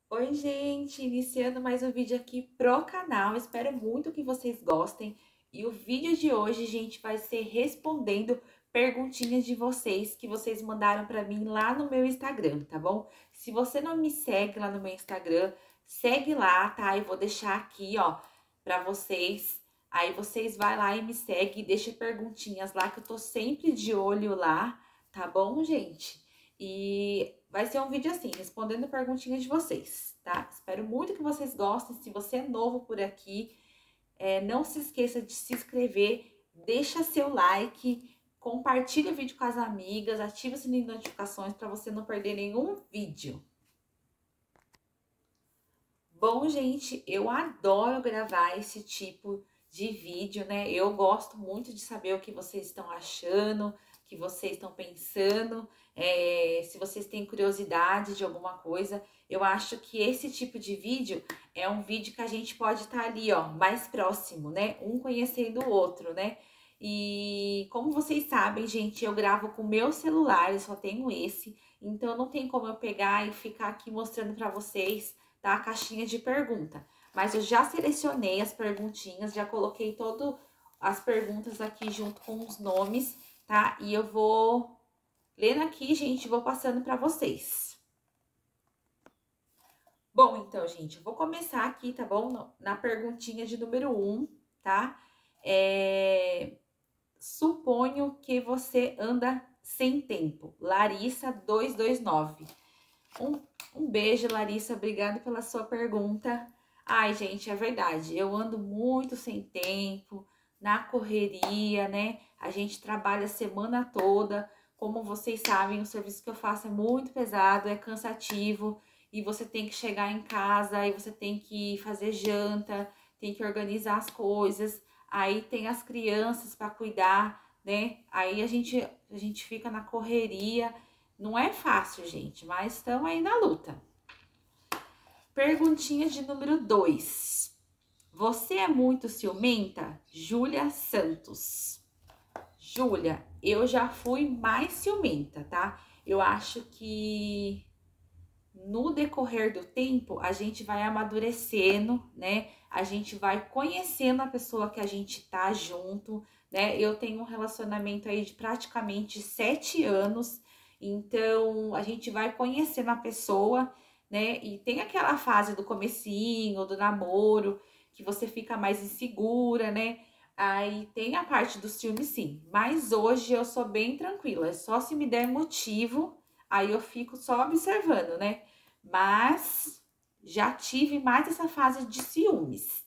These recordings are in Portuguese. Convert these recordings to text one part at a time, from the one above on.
Oi, gente! Iniciando mais um vídeo aqui pro canal. Espero muito que vocês gostem. E o vídeo de hoje, gente, vai ser respondendo perguntinhas de vocês que vocês mandaram pra mim lá no meu Instagram, tá bom? Se você não me segue lá no meu Instagram, segue lá, tá? Eu vou deixar aqui, ó, pra vocês. Aí vocês vai lá e me segue e deixa perguntinhas lá que eu tô sempre de olho lá, tá bom, gente? E vai ser um vídeo assim, respondendo perguntinhas de vocês, tá? Espero muito que vocês gostem. Se você é novo por aqui, não se esqueça de se inscrever, deixa seu like, compartilha o vídeo com as amigas, ativa o sininho de notificações para você não perder nenhum vídeo. Bom, gente, eu adoro gravar esse tipo de vídeo, né? Eu gosto muito de saber o que vocês estão achando, o que vocês estão pensando, se vocês têm curiosidade de alguma coisa. Eu acho que esse tipo de vídeo é um vídeo que a gente pode estar ali, ó, mais próximo, né? Um conhecendo o outro, né? E como vocês sabem, gente, eu gravo com o meu celular, eu só tenho esse, então não tem como eu pegar e ficar aqui mostrando para vocês, tá? A caixinha de pergunta. Mas eu já selecionei as perguntinhas, já coloquei todas as perguntas aqui junto com os nomes, tá? E eu vou lendo aqui, gente, vou passando para vocês. Bom, então, gente, eu vou começar aqui, tá bom? Na perguntinha de número 1, tá? Suponho que você anda sem tempo. Larissa 229. Um beijo, Larissa. Obrigada pela sua pergunta. Ai, gente, é verdade. Eu ando muito sem tempo, na correria, né? A gente trabalha a semana toda. Como vocês sabem, o serviço que eu faço é muito pesado, é cansativo. E você tem que chegar em casa, e você tem que fazer janta, tem que organizar as coisas. Aí tem as crianças para cuidar, né? Aí a gente fica na correria. Não é fácil, gente, mas estamos aí na luta. Perguntinha de número 2. Você é muito ciumenta? Júlia Santos. Júlia, eu já fui mais ciumenta, tá? Eu acho que no decorrer do tempo a gente vai amadurecendo, né? A gente vai conhecendo a pessoa que a gente tá junto, né? Eu tenho um relacionamento aí de praticamente 7 anos, então a gente vai conhecendo a pessoa, né? E tem aquela fase do comecinho, do namoro, que você fica mais insegura, né? Aí tem a parte do ciúme, sim. Mas hoje eu sou bem tranquila. É só se me der motivo, aí eu fico só observando, né? Mas já tive mais essa fase de ciúmes.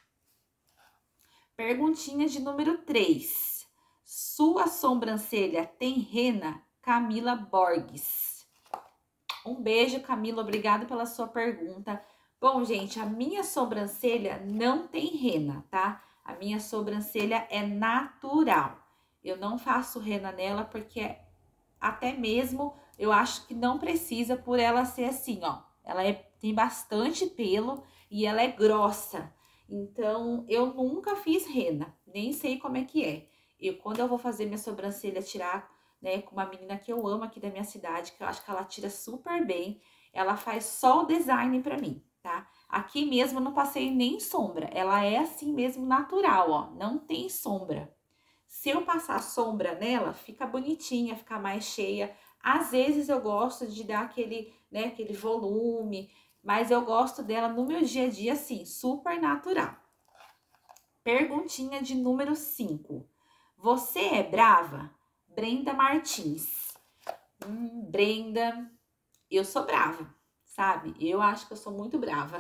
Perguntinha de número 3. Sua sobrancelha tem rena? Camila Borges. Um beijo, Camila. Obrigada pela sua pergunta. Bom, gente, a minha sobrancelha não tem rena, tá? A minha sobrancelha é natural. Eu não faço rena nela porque até mesmo eu acho que não precisa por ela ser assim, ó. Tem bastante pelo e ela é grossa. Então, eu nunca fiz rena, nem sei como é que é. Quando eu vou fazer minha sobrancelha tirar, né, com uma menina que eu amo aqui da minha cidade, que eu acho que ela tira super bem, ela faz só o design pra mim, tá? Aqui mesmo eu não passei nem sombra, ela é assim mesmo natural, ó, não tem sombra. Se eu passar sombra nela, fica bonitinha, fica mais cheia. Às vezes eu gosto de dar aquele, né, aquele volume, mas eu gosto dela no meu dia a dia, assim, super natural. Perguntinha de número 5. Você é brava? Brenda Martins. Brenda, eu sou brava, sabe? Eu acho que eu sou muito brava.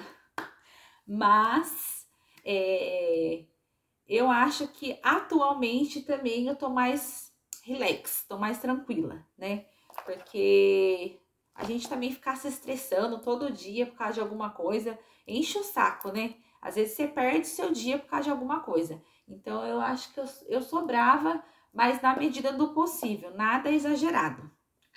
Mas, eu acho que atualmente também eu tô mais relax, tô mais tranquila, né? Porque a gente também ficar se estressando todo dia por causa de alguma coisa, enche o saco, né? Às vezes você perde seu dia por causa de alguma coisa. Então eu acho que eu sou brava, mas na medida do possível, nada exagerado.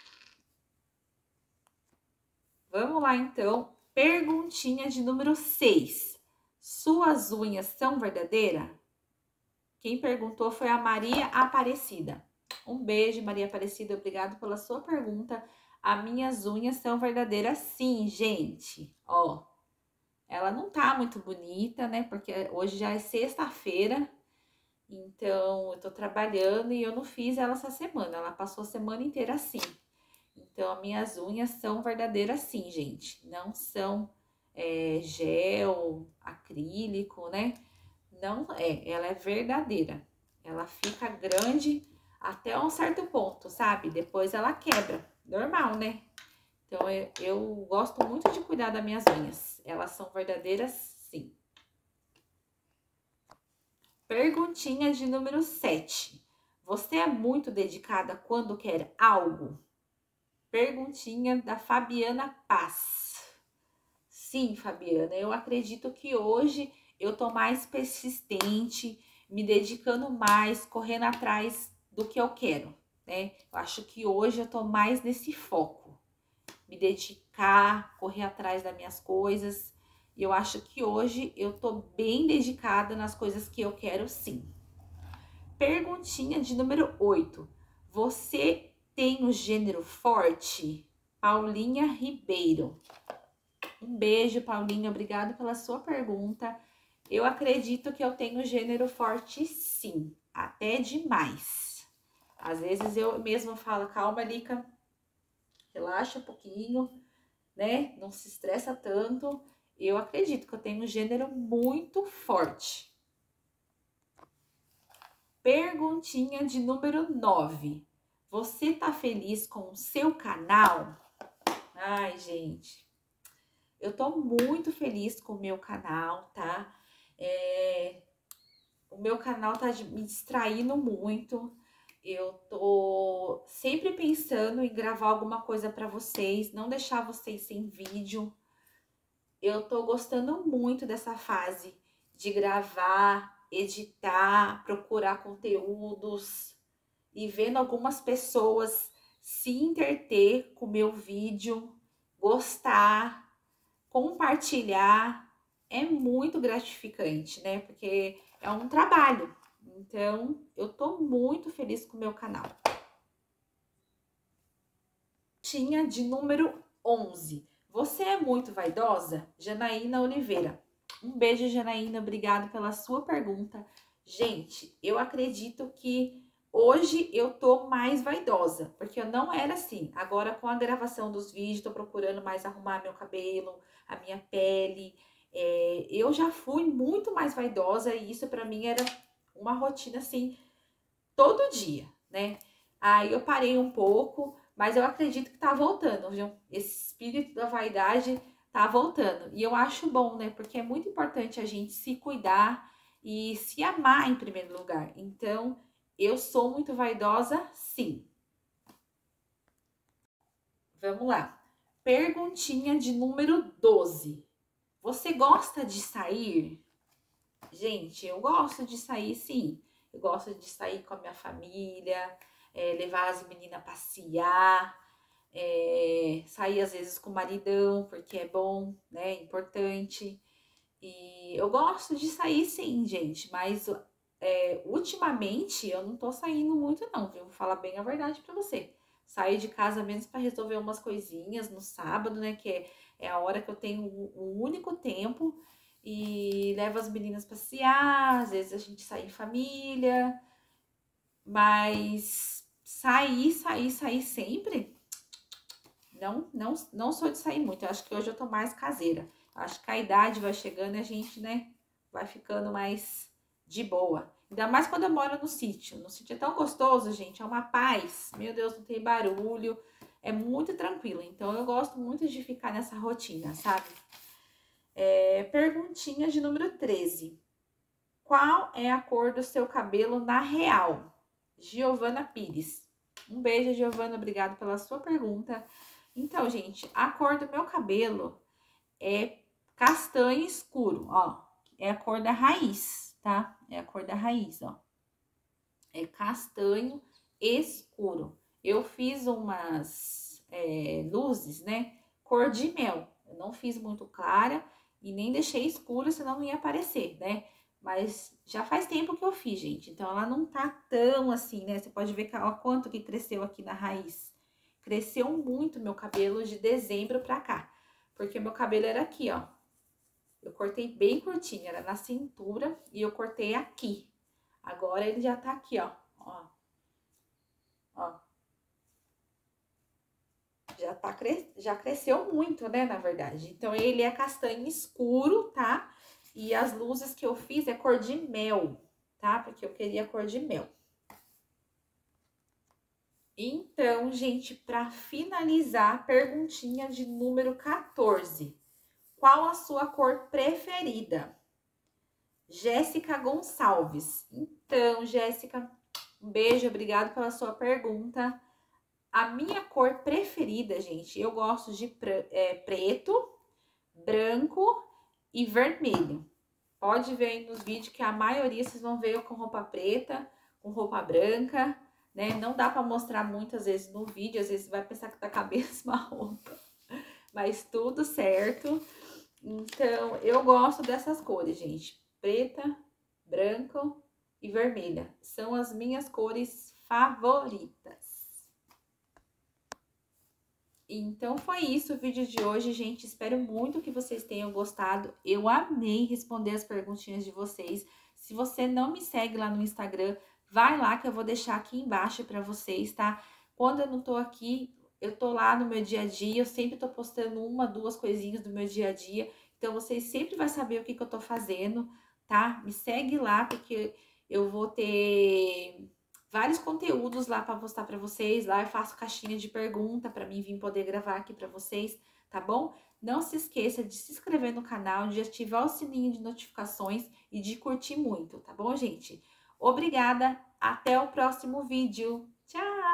Vamos lá então, perguntinha de número 6. Suas unhas são verdadeiras? Quem perguntou foi a Maria Aparecida. Um beijo, Maria Aparecida, obrigado pela sua pergunta. As minhas unhas são verdadeiras sim, gente. Ó, ela não tá muito bonita, né? Porque hoje já é sexta-feira. Então, eu tô trabalhando e eu não fiz ela essa semana. Ela passou a semana inteira assim. Então, as minhas unhas são verdadeiras sim, gente. Não são gel, acrílico, né? Não é, ela é verdadeira. Ela fica grande até um certo ponto, sabe? Depois ela quebra. Normal, né? Então, eu gosto muito de cuidar das minhas unhas. Elas são verdadeiras, sim. Perguntinha de número 7. Você é muito dedicada quando quer algo? Perguntinha da Fabiana Paz. Sim, Fabiana, eu acredito que hoje eu tô mais persistente, me dedicando mais, correndo atrás do que eu quero, né? Eu acho que hoje eu tô mais nesse foco, me dedicar, correr atrás das minhas coisas. E eu acho que hoje eu tô bem dedicada nas coisas que eu quero, sim. Perguntinha de número 8. Você tem o gênero forte? Paulinha Ribeiro. Um beijo, Paulinha. Obrigada pela sua pergunta. Eu acredito que eu tenho gênero forte, sim. Até demais. Às vezes eu mesma falo, calma, Lica. Relaxa um pouquinho, né? Não se estressa tanto. Eu acredito que eu tenho um gênero muito forte. Perguntinha de número 9. Você tá feliz com o seu canal? Ai, gente, eu tô muito feliz com o meu canal, tá? O meu canal tá me distraindo muito. Eu tô sempre pensando em gravar alguma coisa pra vocês, não deixar vocês sem vídeo. Eu tô gostando muito dessa fase de gravar, editar, procurar conteúdos e vendo algumas pessoas se entreter com o meu vídeo, gostar, compartilhar, é muito gratificante, né? Porque é um trabalho. Então, eu tô muito feliz com o meu canal. Tinha de número 11. Você é muito vaidosa? Janaína Oliveira. Um beijo, Janaína. Obrigada pela sua pergunta. Gente, eu acredito que hoje eu tô mais vaidosa, porque eu não era assim. Agora, com a gravação dos vídeos, tô procurando mais arrumar meu cabelo, a minha pele. Eu já fui muito mais vaidosa e isso pra mim era uma rotina assim, todo dia, né? Aí eu parei um pouco, mas eu acredito que tá voltando, viu? Esse espírito da vaidade tá voltando. E eu acho bom, né? Porque é muito importante a gente se cuidar e se amar em primeiro lugar. Então, eu sou muito vaidosa, sim. Vamos lá. Perguntinha de número 12. Você gosta de sair? Gente, eu gosto de sair, sim. Eu gosto de sair com a minha família, levar as meninas a passear, sair às vezes com o maridão, porque é bom, né? É importante. E eu gosto de sair, sim, gente, mas ultimamente eu não tô saindo muito, não, viu? Vou falar bem a verdade pra você. Saio de casa menos pra resolver umas coisinhas no sábado, né? Que é a hora que eu tenho o único tempo e levo as meninas passear, às vezes a gente sai em família, mas sair sempre, não sou de sair muito. Eu acho que hoje eu tô mais caseira. Eu acho que a idade vai chegando e a gente, né, vai ficando mais de boa. Ainda mais quando eu moro no sítio. No sítio é tão gostoso, gente, é uma paz. Meu Deus, não tem barulho, é muito tranquilo. Então eu gosto muito de ficar nessa rotina, sabe? Perguntinha de número 13. Qual é a cor do seu cabelo na real? Giovana Pires. Um beijo, Giovana. Obrigada pela sua pergunta. Então, gente, a cor do meu cabelo é castanho escuro, ó. É a cor da raiz, tá? É a cor da raiz, ó. É castanho escuro. Eu fiz umas luzes, né? Cor de mel. Eu não fiz muito clara e nem deixei escura, senão não ia aparecer, né? Mas já faz tempo que eu fiz, gente. Então, ela não tá tão assim, né? Você pode ver que, ó, quanto que cresceu aqui na raiz. cresceu muito meu cabelo de dezembro pra cá. Porque meu cabelo era aqui, ó. Eu cortei bem curtinho, era na cintura e eu cortei aqui. Agora ele já tá aqui, ó. Ó. Já cresceu muito, né, na verdade. Então, ele é castanho escuro, tá? E as luzes que eu fiz é cor de mel, tá? Porque eu queria cor de mel. Então, gente, para finalizar, perguntinha de número 14. Qual a sua cor preferida? Jéssica Gonçalves. Então, Jéssica, um beijo, obrigado pela sua pergunta. A minha cor preferida, gente, eu gosto de preto, branco e vermelho. Pode ver aí nos vídeos que a maioria vocês vão ver eu com roupa preta, com roupa branca, né? Não dá pra mostrar muitas vezes no vídeo, às vezes você vai pensar que tá com a mesma roupa. Mas tudo certo. Então, eu gosto dessas cores, gente. Preta, branco e vermelha. São as minhas cores favoritas. Então, foi isso o vídeo de hoje, gente. Espero muito que vocês tenham gostado. Eu amei responder as perguntinhas de vocês. Se você não me segue lá no Instagram, vai lá que eu vou deixar aqui embaixo pra vocês, tá? Quando eu não tô aqui, eu tô lá no meu dia a dia. Eu sempre tô postando uma, duas coisinhas do meu dia a dia. Então, vocês sempre vão saber o que eu tô fazendo, tá? Me segue lá, porque eu vou ter vários conteúdos lá para postar para vocês. Lá eu faço caixinha de pergunta para mim vir poder gravar aqui para vocês, tá bom? Não se esqueça de se inscrever no canal, de ativar o sininho de notificações e de curtir muito, tá bom, gente? Obrigada, até o próximo vídeo. Tchau!